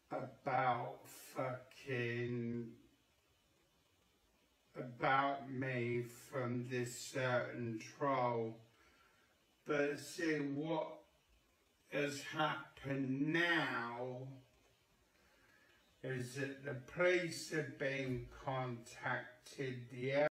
about me from this certain troll. But see, what has happened now is that the police have been contacted, the